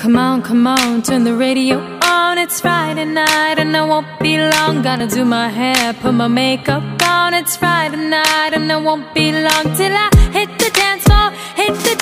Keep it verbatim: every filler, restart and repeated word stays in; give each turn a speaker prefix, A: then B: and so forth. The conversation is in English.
A: Come on, come on, turn the radio on. It's Friday night and I won't be long. Gotta do my hair, put my makeup on. It's Friday night and I won't be long till I hit the dance floor, hit the